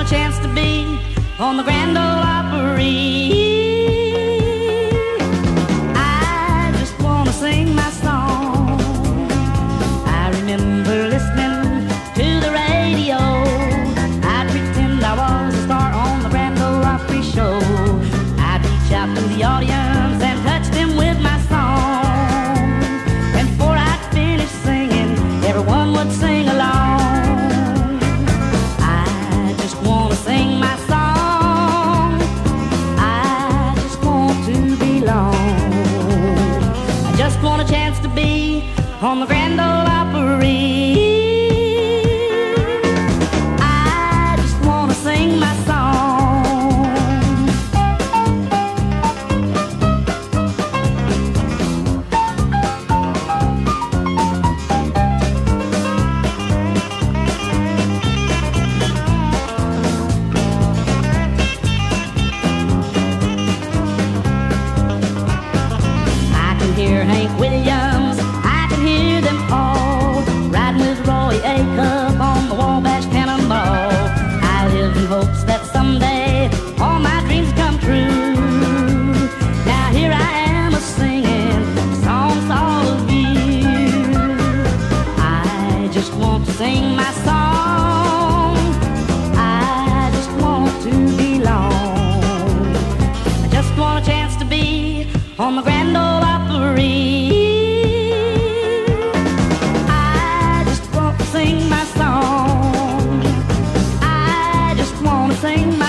chance to be on the Grand Ole Opry. I just wanna sing my song. I remember listening to the radio. I'd pretend I was a star on the Grand Ole Opry show. I'd reach out to the audience and touch them with my song. And before I'd finish singing, everyone would sing along. I just wanna sing my song. I just want to belong. I just want a chance to be on the Grand Ole Opry. I just wanna sing my song. I can hear Hank Williams, I can hear them all, riding with Roy Acuff on the Wabash Cannonball. I live in hopes that someday all my dreams come true. Now here I am a-singing songs to all of you. I just want to sing my song. I just want to belong. I just want a chance to be on the Grand Ole Opry. I just want to sing my song. I just want to sing my